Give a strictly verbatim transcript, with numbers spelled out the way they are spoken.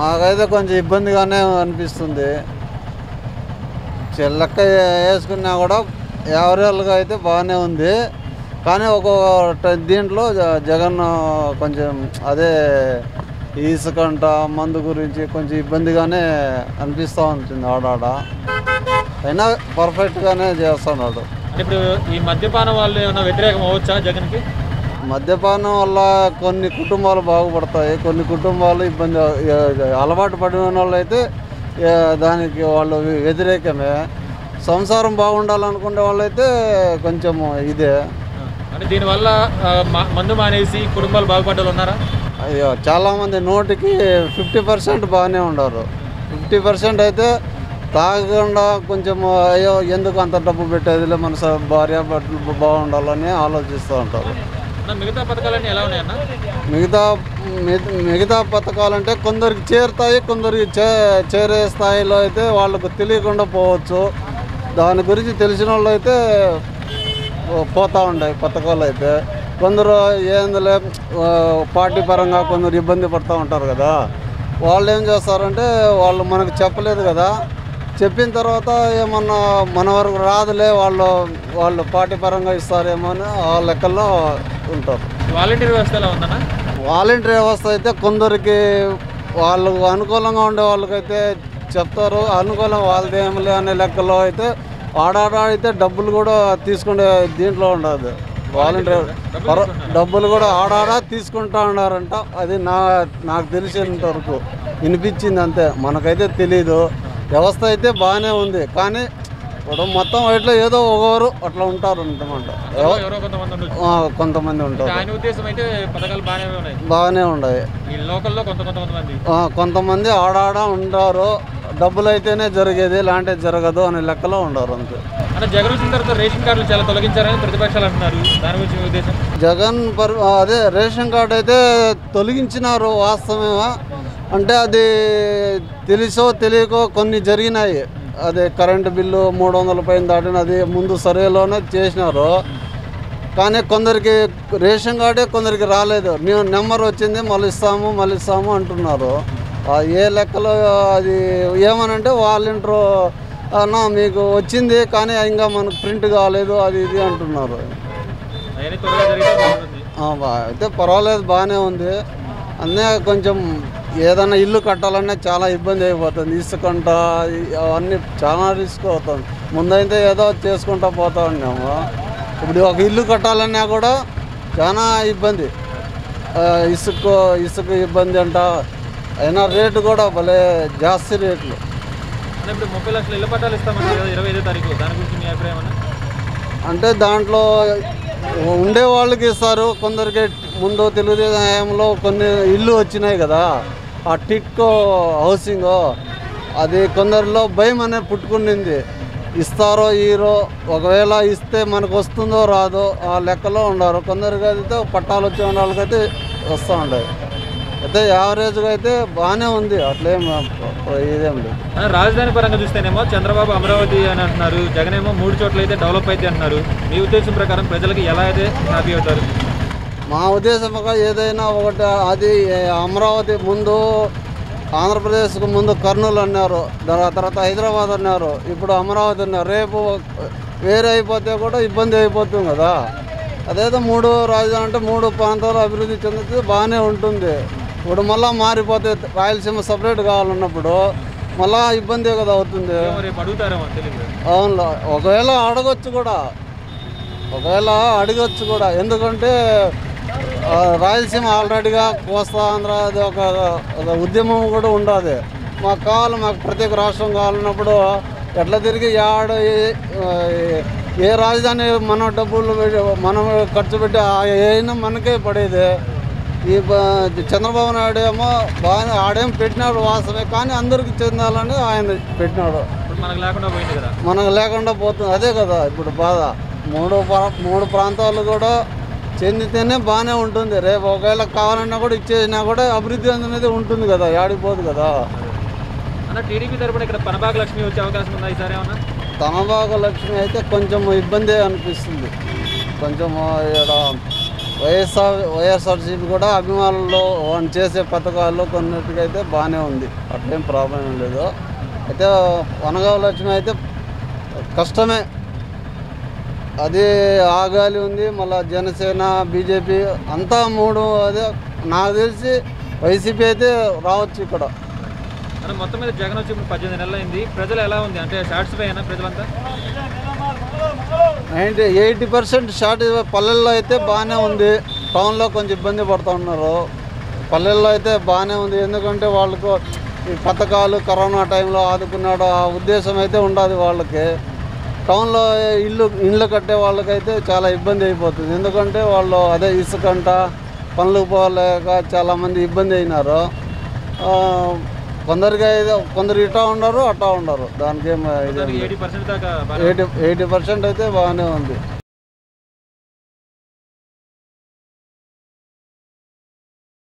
మాకైతే కొంచెం ఇబ్బందిగానే అనిపిస్తుంది. లెక్క వేసుకున్నా కూడా యావరేజ్గా అయితే బాగానే ఉంది. కానీ ఒక్కొక్క దీంట్లో జగన్ కొంచెం అదే ఇసుకంట మందు గురించి కొంచెం ఇబ్బందిగానే అనిపిస్తూ ఉంటుంది ఆడాడ. అయినా పర్ఫెక్ట్గానే చేస్తున్నాడు. ఇప్పుడు ఈ మద్యపానం వాళ్ళు ఏమైనా వ్యతిరేకం అవ్వచ్చా జగన్కి? మద్యపానం వల్ల కొన్ని కుటుంబాలు బాగుపడతాయి, కొన్ని కుటుంబాలు ఇబ్బంది. అలవాటు పడిన వాళ్ళు అయితే దానికి వాళ్ళు వ్యతిరేకమే. సంసారం బాగుండాలనుకునే వాళ్ళు అయితే కొంచెం ఇదే. అంటే దీనివల్ల మందు మానేసి కుటుంబాలు బాగుపడ్డ ఉన్నారా? అయ్యో చాలామంది నూటికి ఫిఫ్టీ పర్సెంట్ బాగానే ఉండరు. ఫిఫ్టీ పర్సెంట్ అయితే తాగకుండా కొంచెం అయ్యో ఎందుకు అంత డబ్బు పెట్టేదిలే మన భార్య బట్టలు బాగుండాలని ఆలోచిస్తూ ఉంటారు. మిగతా పథకాలన్నీ ఎలా ఉన్నాయన్న? మిగతా మిగతా పథకాలంటే కొందరికి చేరుతాయి, కొందరికి చే చేరే స్థాయిలో అయితే వాళ్ళకు తెలియకుండా పోవచ్చు. దాని గురించి తెలిసిన వాళ్ళు అయితే పోతూ ఉంటాయి పథకాలు అయితే. కొందరు ఏందులే పార్టీ పరంగా కొందరు ఇబ్బంది పడుతూ ఉంటారు కదా, వాళ్ళు ఏం చేస్తారంటే వాళ్ళు మనకు చెప్పలేదు కదా, చెప్పిన తర్వాత ఏమన్నా మన వరకు రాదులే వాళ్ళు వాళ్ళు పార్టీ పరంగా ఇస్తారేమో అని ఆ లెక్కల్లో ఉంటారు. వాలంటీర్ వ్యవస్థ ఎలా ఉందన్న? వాలంటీర్ వ్యవస్థ అయితే కొందరికి వాళ్ళు అనుకూలంగా ఉండే వాళ్ళకైతే చెప్తారు, అనుకూలం వాళ్ళది ఏమిలే అనే లెక్కలో అయితే ఆడాడ అయితే డబ్బులు కూడా తీసుకునే దీంట్లో ఉండదు. వాలంటీర్ డబ్బులు కూడా ఆడాడ తీసుకుంటా ఉన్నారంట. అది నా నాకు తెలిసినంత వరకు వినిపించింది అంతే, మనకైతే తెలీదు. వ్యవస్థ అయితే బాగానే ఉంది, కానీ ఇప్పుడు మొత్తం వాటిలో ఏదో ఒకరు అట్లా ఉంటారు అనమాట. కొంతమంది ఉంటారు, బాగానే ఉన్నాయి. కొంతమంది ఆడాడ ఉంటారు, డబ్బులు అయితేనే జరిగేది, లాంటి జరగదు అనే లెక్కలో ఉండరు అంతే. జగన్ వచ్చిన తర్వాత రేషన్ కార్డులు చాలా తొలగించారని ప్రతిపక్షాలు అంటున్నారు, దాని గురించి మీ ఉద్దేశం? జగన్ పర్ అదే రేషన్ కార్డు అయితే తొలగించినారు వాస్తవమేమా అంటే అది తెలుసో తెలియకో కొన్ని జరిగినాయి. అదే కరెంటు బిల్లు మూడు వందల పైన దాటినది ముందు సర్వేలోనే చేసినారు. కానీ కొందరికి రేషన్ కార్డే కొందరికి రాలేదు. మేము నెంబర్ వచ్చింది మళ్ళీ ఇస్తాము మళ్ళీ ఇస్తాము అంటున్నారు. ఏ లెక్కలో అది ఏమనంటే వాలంటీర్ అన్నా మీకు వచ్చింది కానీ ఇంకా మనకు ప్రింట్ కాలేదు అది ఇది అంటున్నారు. అయితే పర్వాలేదు, బాగానే ఉంది. అన్నీ కొంచెం ఏదైనా ఇల్లు కట్టాలన్నా చాలా ఇబ్బంది అయిపోతుంది. ఇసుకంట అవన్నీ చాలా రిస్క్ అవుతుంది. ముందైతే ఏదో చేసుకుంటూ పోతా ఉన్నాము, ఇప్పుడు ఒక ఇల్లు కట్టాలన్నా కూడా చాలా ఇబ్బంది. ఇసుక ఇసుక ఇబ్బంది అంట, అయినా రేటు కూడా భలే జాస్తి రేట్లు. ఇప్పుడు ముప్పై లక్షల ఇల్లు పట్టాలు ఇస్తామని ఇరవై ఐదో తారీఖు, దాని గురించి మీ అభిప్రాయం? అంటే దాంట్లో ఉండే వాళ్ళకి ఇస్తారు, కొందరికి ముందు తెలుగుదేశం హయాంలో కొన్ని ఇల్లు వచ్చినాయి కదా, ఆ టిక్కో హౌసింగ్ అది కొందరిలో భయం అనేది పుట్టుకునింది. ఇస్తారో ఈరో, ఒకవేళ ఇస్తే మనకు వస్తుందో రాదో ఆ లెక్కలో ఉన్నారు. కొందరికి అయితే పట్టాలు వచ్చే వాళ్ళకైతే వస్తూ ఉంటాయి. అయితే యావరేజ్గా అయితే బాగానే ఉంది, అట్లేం ఇదేం లేదు. రాజధాని పరంగా చూస్తేనేమో చంద్రబాబు అమరావతి అని అంటున్నారు, జగన్ ఏమో మూడు చోట్ల అయితే డెవలప్ అయితే అంటున్నారు. మీ ఉద్దేశం ప్రకారం ప్రజలకి ఎలా అయితే హ్యాపీ అవుతారు? మా ఉద్దేశం ఏదైనా ఒకటి, అది అమరావతి ముందు ఆంధ్రప్రదేశ్కు ముందు కర్నూలు అన్నారు, తర్వాత హైదరాబాద్ అన్నారు, ఇప్పుడు అమరావతి అన్నారు. రేపు వేరే అయిపోతే కూడా ఇబ్బంది అయిపోతుంది కదా. అదేదో మూడు రాజధాని అంటే మూడు ప్రాంతాలు అభివృద్ధి చెందితే బాగానే ఉంటుంది. ఇప్పుడు మళ్ళీ మారిపోతే రాయలసీమ సపరేట్ కావాలన్నప్పుడు మళ్ళా ఇబ్బంది కదా అవుతుంది. అవును, ఒకవేళ అడగొచ్చు కూడా, ఒకవేళ అడగొచ్చు కూడా. ఎందుకంటే రాయలసీమ ఆల్రెడీగా కోస్తా ఆంధ్ర అది ఒక ఉద్యమం కూడా ఉండదు. మాకు కావాలి, మాకు ప్రత్యేక రాష్ట్రం కావాలన్నప్పుడు ఎట్లా తిరిగి ఆడ ఏ రాజధాని మనం డబ్బులు మనం ఖర్చు పెట్టి అయినా మనకే పడేది. ఈ చంద్రబాబు నాయుడు ఏమో బాగా ఆడేం పెట్టినాడు వాస్తవమే, కానీ అందరికి చెందాలని ఆయన పెట్టినాడు. మనకు లేకుండా పోయింది కదా, మనకు లేకుండా పోతుంది. అదే కదా ఇప్పుడు బాధ. మూడు మూడు ప్రాంతాలు కూడా చెందితేనే బాగానే ఉంటుంది. రేపు ఒకవేళ కావాలన్నా కూడా ఇచ్చేసినా కూడా అభివృద్ధి అనేది ఉంటుంది కదా, ఆడిపోదు కదా. అన్న టీడీపీ తరపున ఇక్కడ పనబాగ లక్ష్మి వచ్చే అవకాశం ఉందా ఈసారి ఏమన్నా? తనబాగ లక్ష్మి అయితే కొంచెం ఇబ్బంది అనిపిస్తుంది. కొంచెం ఇక్కడ వైఎస్ఆర్ వైఎస్ఆర్సీపీ కూడా అభిమానులు వాళ్ళు చేసే పథకాలు కొన్నిటికైతే బాగానే ఉంది, అట్లేం ప్రాబ్లం ఏం లేదు. అయితే వనగావ లక్ష్మి అయితే కష్టమే, అది ఆగాలి ఉంది. మళ్ళీ జనసేన బీజేపీ అంతా మూడు, అదే నాకు తెలిసి వైసీపీ అయితే రావచ్చు ఇక్కడ. అంటే మొత్తం మీద జగన్ వచ్చి ఇప్పుడు పద్దెనిమిది నెలలు అయింది, ప్రజలు ఎలా ఉంది అంటే సాటిస్ఫై అయినా ప్రజలంతా? Ninety eighty percent short. పల్లెల్లో అయితే బాగానే ఉంది, టౌన్లో కొంచెం ఇబ్బంది పడుతూ ఉన్నారు. పల్లెల్లో అయితే బాగానే ఉంది, ఎందుకంటే వాళ్ళకు ఈ పథకాలు కరోనా టైంలో ఆదుకున్నాడు ఆ ఉద్దేశం అయితే ఉండదు వాళ్ళకి. టౌన్లో ఇల్లు ఇళ్ళు కట్టే వాళ్ళకైతే చాలా ఇబ్బంది అయిపోతుంది, ఎందుకంటే వాళ్ళు అదే ఇసుకంట పనులకు పోలేక చాలామంది ఇబ్బంది అయినారు. కొందరికి అయితే కొందరు ఇటా ఉండరు అట్టా ఉండరు, దానికి ఏం ఎయిటీ పర్సెంట్ దాకా ఎయిటీ ఎయిటీ పర్సెంట్ అయితే బాగానే ఉంది.